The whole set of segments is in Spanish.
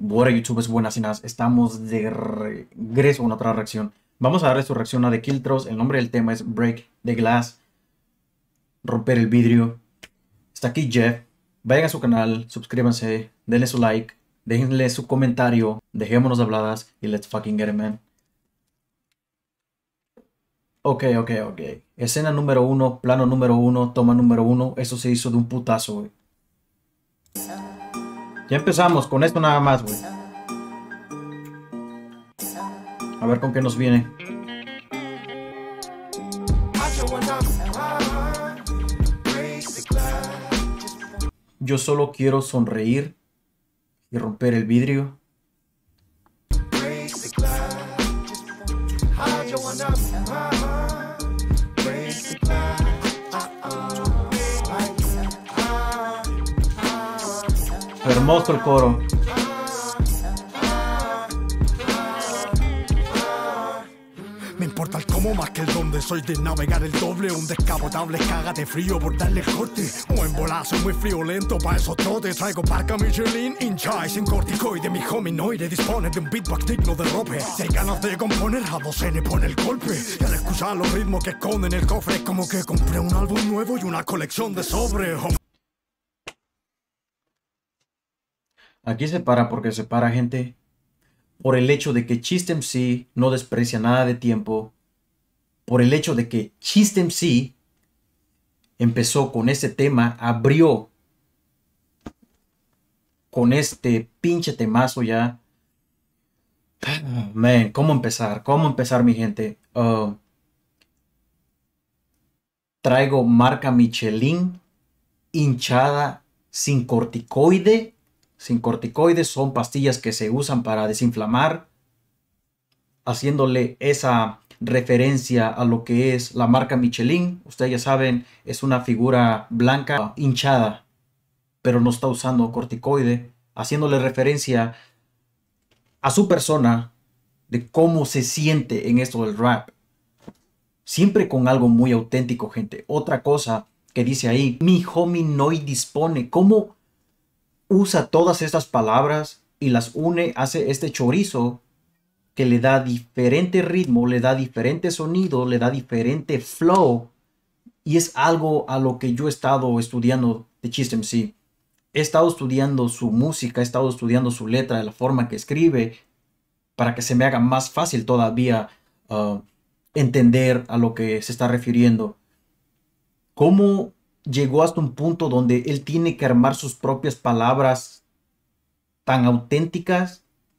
Bueno, youtubers buenas y nada, estamos de regreso con otra reacción. Vamos a darle su reacción a The Killtross. El nombre del tema es Break the Glass, romper el vidrio. Está aquí Jeff. Vayan a su canal, suscríbanse, denle su like, déjenle su comentario, dejémonos de habladas y let's fucking get it, man. Ok. Escena número 1, plano número 1, toma número 1. Eso se hizo de un putazo, güey. Ya empezamos con esto nada más, güey. A ver con qué nos viene. Yo solo quiero sonreír y romper el vidrio. Hermoso el coro. Me importa el cómo más que el dónde. Soy de navegar el doble. Un descapotable caga de frío por darle el corte. O en bolazo muy friolento pa' esos trotes. Traigo parca Michelin, hincha y sin corticoide. Mi hominoide dispone de un beatbox digno de rope. Si hay ganas de componer, a 12 pone el golpe. Y al escuchar los ritmos que esconden el cofre, como que compré un álbum nuevo y una colección de sobres. Aquí se para porque se para, gente, por el hecho de que Chist MC no desprecia nada de tiempo, por el hecho de que Chist MC empezó con este tema, abrió con este pinche temazo ya. Man, ¿cómo empezar? ¿Cómo empezar, mi gente? Traigo marca Michelin, hinchada, sin corticoide. Sin corticoides, son pastillas que se usan para desinflamar, haciéndole esa referencia a lo que es la marca Michelin. Ustedes ya saben, es una figura blanca hinchada, pero no está usando corticoide, haciéndole referencia a su persona de cómo se siente en esto del rap. Siempre con algo muy auténtico, gente. Otra cosa que dice ahí, mi homie no dispone. ¿Cómo usa todas estas palabras y las une, hace este chorizo que le da diferente ritmo, le da diferente sonido, le da diferente flow, y es algo a lo que yo he estado estudiando de Chist MC. He estado estudiando su música, he estado estudiando su letra, la forma que escribe, para que se me haga más fácil todavía entender a lo que se está refiriendo. ¿Cómo llegó hasta un punto donde él tiene que armar sus propias palabras tan auténticas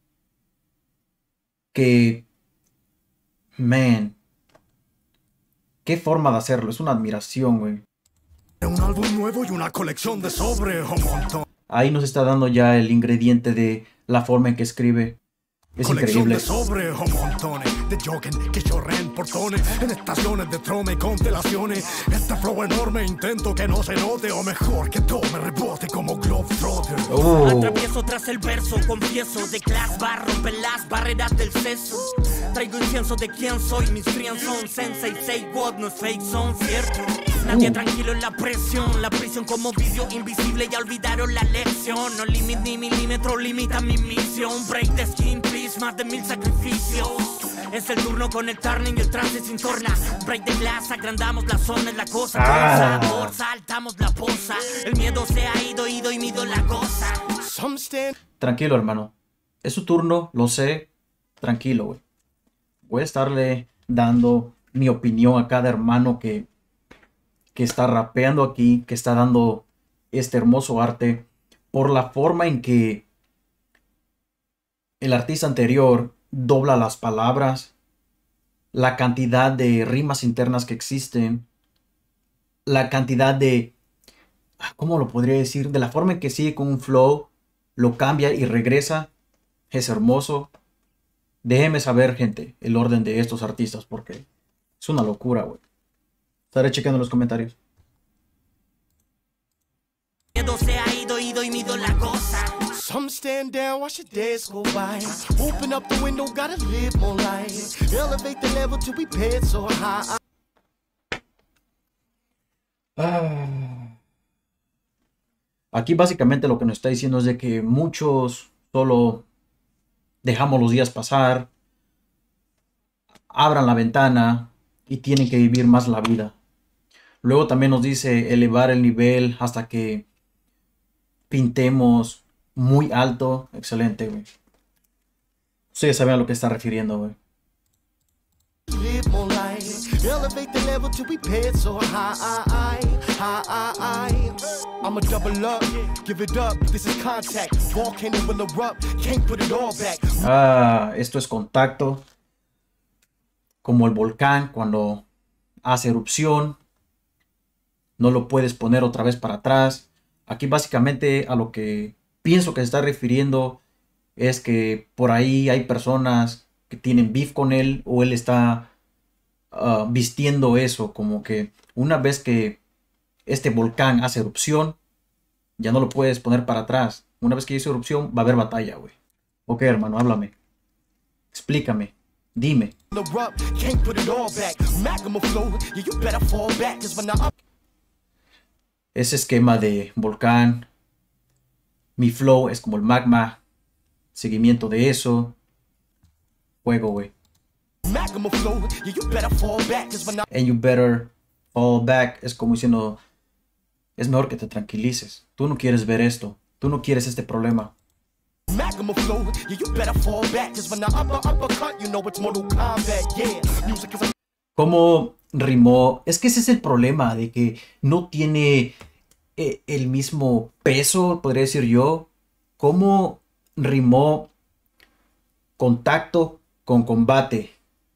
que, man, qué forma de hacerlo? Es una admiración, güey. Un álbum nuevo y una colección de sobres. Un montón. Ahí nos está dando ya el ingrediente de la forma en que escribe. Es Colección increíble. de sobres o montones de jogging que chorren portones en estaciones de trome y constelaciones. Este flow enorme intento que no se note, o mejor que tome rebote como Globetrotter. Atravieso tras el verso, confieso de class bar, rompen las barreras del seso. Traigo incienso de quién soy, mis friends son sensei, say what, no es fake, son cierto. Nadie tranquilo en la prisión como vídeo invisible, ya olvidaron la lección. No límite ni milímetro, limita mi misión. Break the skin, please, más de 1000 sacrificios. Es el turno con el turning y el trance sin torna. Break the glass, agrandamos la zona, es la cosa. Sabor, saltamos la poza. El miedo se ha ido y mido la cosa. Tranquilo, hermano. Es su turno, lo sé. Tranquilo, güey. Voy a estarle dando mi opinión a cada hermano que está rapeando aquí, que está dando este hermoso arte, por la forma en que el artista anterior dobla las palabras, la cantidad de rimas internas que existen, la cantidad de, ¿cómo lo podría decir? De la forma en que sigue con un flow, lo cambia y regresa. Es hermoso. Déjenme saber, gente, el orden de estos artistas, porque es una locura, güey. Estaré chequeando los comentarios. Miedo se ha ido y mido la cosa. Some stand down, watch your days go by. Open up the window, gotta live more life. Elevate the level to be paid so high. Aquí básicamente lo que nos está diciendo es de que muchos solo dejamos los días pasar, abran la ventana y tienen que vivir más la vida. Luego también nos dice elevar el nivel hasta que pintemos muy alto. Excelente, güey. Ustedes saben a lo que está refiriendo, güey. Live more life, elevate the level till we paid so high. I'ma double up, give it up, this is contact. Volcano will erupt, can't put it all back. Esto es contacto. Como el volcán cuando hace erupción. No lo puedes poner otra vez para atrás. Aquí básicamente a lo que pienso que se está refiriendo es que por ahí hay personas que tienen beef con él, o él está vistiendo eso como que una vez que este volcán hace erupción, ya no lo puedes poner para atrás. Una vez que hizo erupción va a haber batalla, güey. Ok, hermano, háblame. Explícame. Dime. Ese esquema de volcán, mi flow es como el magma, seguimiento de eso, fuego, güey. And you better fall back, es como diciendo, es mejor que te tranquilices. Tú no quieres ver esto, tú no quieres este problema. ¿Cómo rimó? Es que ese es el problema, de que no tiene el mismo peso, podría decir yo. ¿Cómo rimó contacto con combate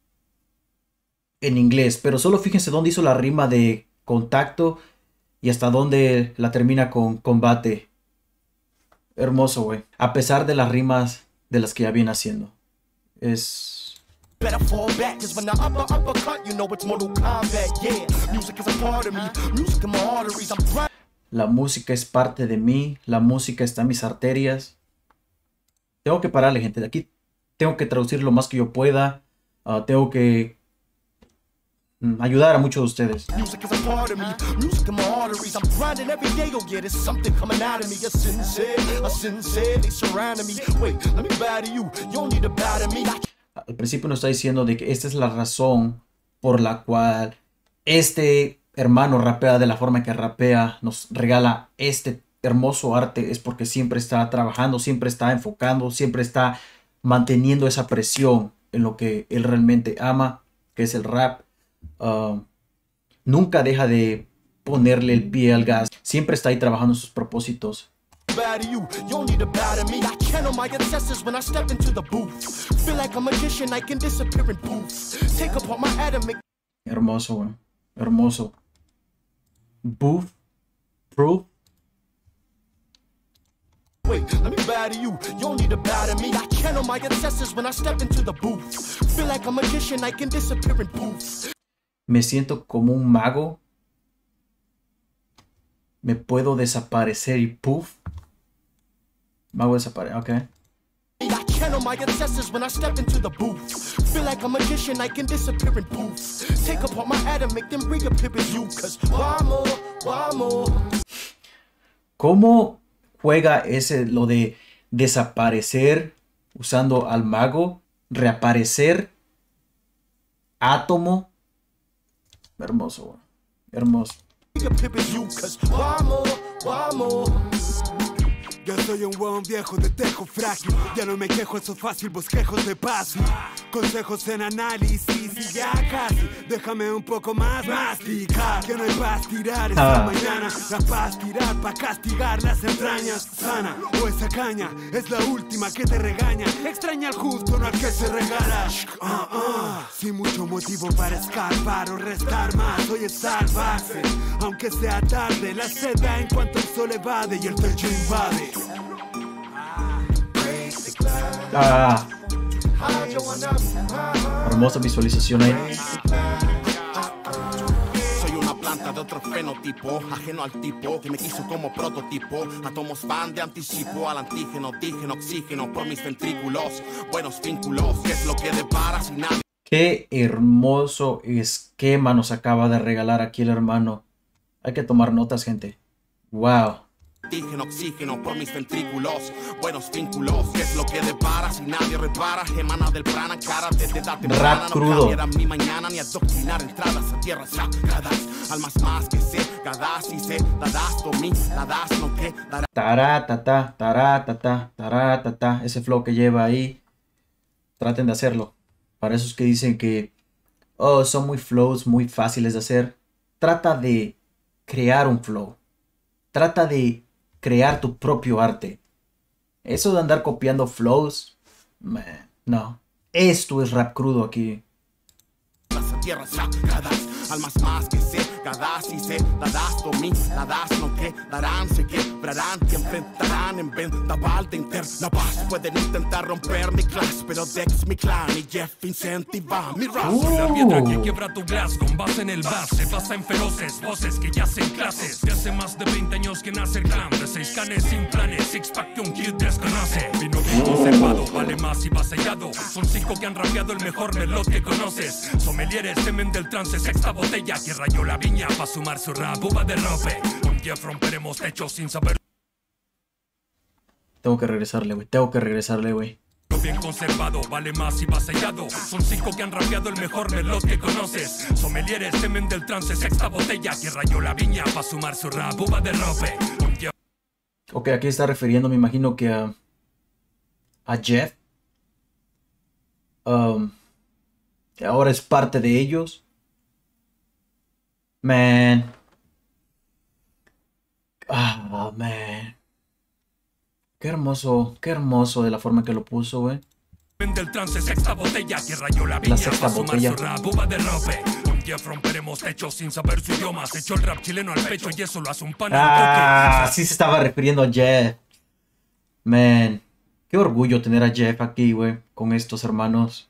en inglés? Pero solo fíjense dónde hizo la rima de contacto y hasta dónde la termina con combate. Hermoso, güey. A pesar de las rimas de las que ya viene haciendo. Es... La música es parte de mí. La música está en mis arterias. Tengo que pararle, gente. De aquí tengo que traducir lo más que yo pueda. Tengo que ayudar a muchos de ustedes. Al principio nos está diciendo de que esta es la razón por la cual este hermano rapea de la forma que rapea, nos regala este hermoso arte, es porque siempre está trabajando, siempre está enfocando, siempre está manteniendo esa presión en lo que él realmente ama, que es el rap. Nunca deja de ponerle el pie al gas, siempre está ahí trabajando en sus propósitos. Hermoso, güey. Hermoso. Boof. Proof. Wait, let me bow to you. You don't need to bow to me. I channel my ancestors when I step into the booth. Feel like a magician, I can disappear in poof. Me siento como un mago. Me puedo desaparecer y puff. Mago desaparece, ok. I channel my ancestors when I step into the booth. Feel like a magician, I can disappear in poof. Take apart my atom, make them reappear as you. Cause why more, why more? ¿Cómo juega lo de desaparecer usando al mago? Reaparecer. Átomo. Hermoso, hermoso. Yo soy un huevón viejo de tejo frágil. Ya no me quejo, eso es fácil, bosquejos de paso. Consejos en análisis y ya casi. Déjame un poco más masticar. Que no hay paz tirar esta mañana. La paz tirar pa' castigar las entrañas. Sana, o esa caña es la última que te regaña. Extraña al justo, no al que se regala. Sin mucho motivo para escarbar o restar más. Hoy es salvarse, aunque sea tarde. La sed da en cuanto el sol evade y el techo invade. Hermosa visualización ahí. Soy una planta de otro fenotipo, ajeno al tipo que me quiso como prototipo. Átomos van de anticipo al antígeno, oxígeno, oxígeno por mis ventrículos. Buenos vínculos, ¿qué es lo que depara sin nadie? Qué hermoso esquema nos acaba de regalar aquí el hermano. Hay que tomar notas, gente. Wow. Oxígeno, oxígeno por mis ventrículos, buenos vínculos. ¿Qué es lo que depara si nadie repara? Emana del prana, cara desde edad temprana. Rap crudo. No mi mañana ni adoctrinar entradas a tierras sagradas. Almas más que sé, dadas y sé, dadas dominadas, no que dará. Taratata, taratata, taratata. Ese flow que lleva ahí, traten de hacerlo. Para esos que dicen que son muy flows, muy fáciles de hacer. Trata de crear un flow. Trata de crear tu propio arte. Eso de andar copiando flows, no. Esto es rap crudo aquí. Tierras sagradas, almas más que sé, dadas y sé, dadas dominadas, no quedarán, se quebrarán y enfrentarán en vendaval de interna paz. Pueden intentar romper mi clase, pero Dex mi clan y Jeff incentiva mi rap. La piedra que quiebra tu glass con base en el base, basa en feroces voces que yacen clases. De hace más de 20 años que nace el clan, de 6 canes sin planes, six pack que un kid desconoce. Vino bien conservado, vale más y va sellado. Son 5 que han rapeado el mejor melot que conoces. Sommeliers temen del trance, sexta botella que rayó la viña pa' sumar su rap, uva de rope. Un día romperemos techos sin saber. Tengo que regresarle, güey. Bien conservado, vale más y va sellado. Son 5 que han rapeado el mejor melot que conoces. Sommeliers temen del trance, sexta botella que rayó la viña pa' sumar su rap, uva de rope. Un día... Ok, aquí está refiriendo, me imagino que a Jeff. Ahora es parte de ellos. Man. Man. Qué hermoso de la forma que lo puso, güey. Del trance, sexta botella que rayó la viña. La sexta botella. Su rap, uva de rope. Un día romperemos techos sin saber su idioma. Se echó el rap chileno al pecho y eso lo hace un pana. Sí se estaba refiriendo a Jeff. Man. Qué orgullo tener a Jeff aquí, güey. Con estos hermanos.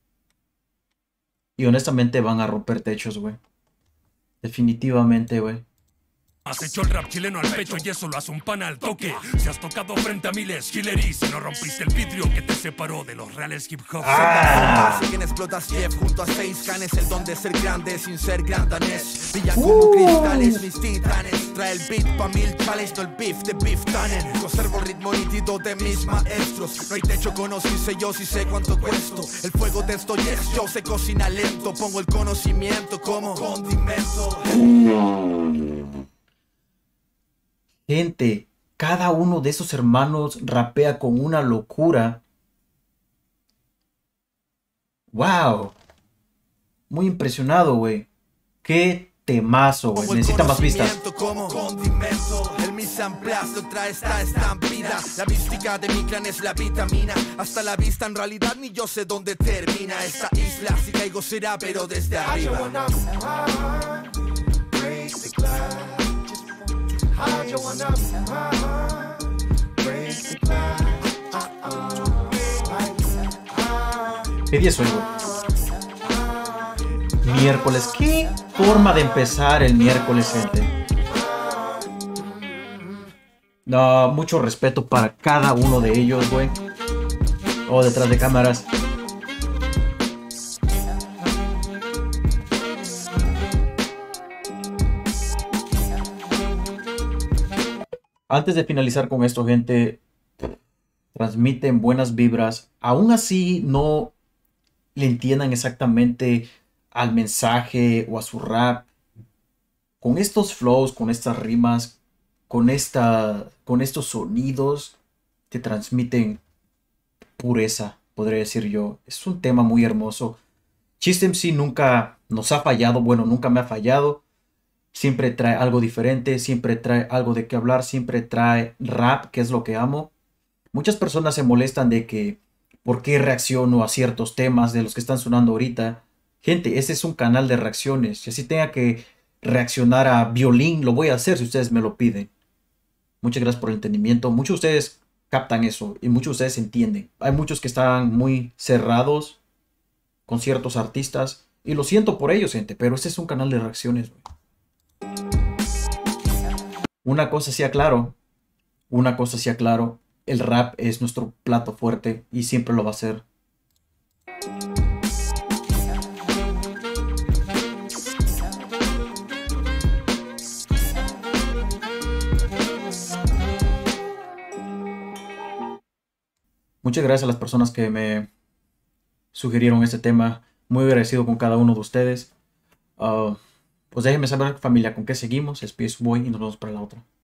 Y honestamente van a romper techos, güey. Definitivamente, güey. Has hecho el rap chileno al pecho y eso lo hace un pana al toque. Si has tocado frente a miles, Hillary, si no rompiste el vidrio que te separó de los reales hip hop. Si quien explotas Jeff junto a 6 canes, el don de ser grande sin ser grandanés. Brillan como cristales mis titanes. Trae el beat pa' 1000 chales, no el beef de beef tannen. Conservo el ritmo nítido de mis maestros. No hay techo, conocí, sé yo, si sé cuánto cuesto. El fuego de esto, yes, yo se cocina lento. Pongo el conocimiento como condimento. Gente, cada uno de esos hermanos rapea con una locura. Wow. Muy impresionado, güey. Qué temazo, güey. Necesita más vistas. Como condimento, el mise en place trae esta estampida. La mística de mi clan es la vitamina. Hasta la vista en realidad ni yo sé dónde termina esta isla. Si caigo será pero desde arriba. ¿Qué día soy, güey? Miércoles. ¿Qué forma de empezar el miércoles, gente? No, mucho respeto para cada uno de ellos, güey. Detrás de cámaras. Antes de finalizar con esto, gente, transmiten buenas vibras. Aún así no le entiendan exactamente al mensaje o a su rap. Con estos flows, con estas rimas, con estos sonidos, te transmiten pureza, podría decir yo. Es un tema muy hermoso. Chiste MC nunca nos ha fallado. Bueno, nunca me ha fallado. Siempre trae algo diferente, siempre trae algo de qué hablar, siempre trae rap, que es lo que amo. Muchas personas se molestan de que por qué reacciono a ciertos temas de los que están sonando ahorita. Gente, este es un canal de reacciones. Si así tenga que reaccionar a violín, lo voy a hacer si ustedes me lo piden. Muchas gracias por el entendimiento. Muchos de ustedes captan eso y muchos de ustedes entienden. Hay muchos que están muy cerrados con ciertos artistas y lo siento por ellos, gente, pero este es un canal de reacciones, güey. Una cosa sí aclaro, el rap es nuestro plato fuerte y siempre lo va a ser. Muchas gracias a las personas que me sugirieron este tema. Muy agradecido con cada uno de ustedes. Pues déjenme saber, familia, con qué seguimos. Es Peace Boy y nos vemos para la otra.